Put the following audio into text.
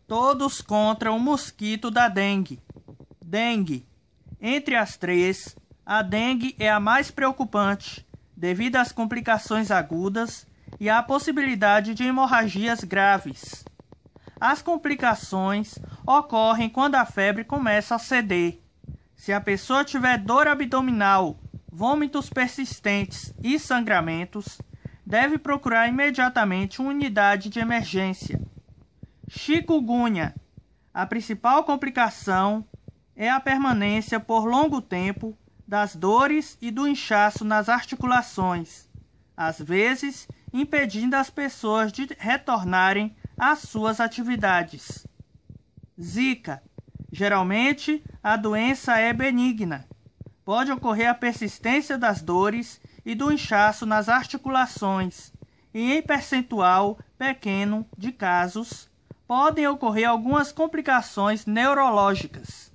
todos contra o mosquito da dengue. Dengue. Entre as três, a dengue é a mais preocupante, devido às complicações agudas e à possibilidade de hemorragias graves. As complicações ocorrem quando a febre começa a ceder. Se a pessoa tiver dor abdominal, vômitos persistentes e sangramentos, deve procurar imediatamente uma unidade de emergência. Chikungunya. A principal complicação é a permanência por longo tempo das dores e do inchaço nas articulações, às vezes impedindo as pessoas de retornarem às suas atividades. Zika. Geralmente, a doença é benigna. Pode ocorrer a persistência das dores e do inchaço nas articulações, e em percentual pequeno de casos, podem ocorrer algumas complicações neurológicas.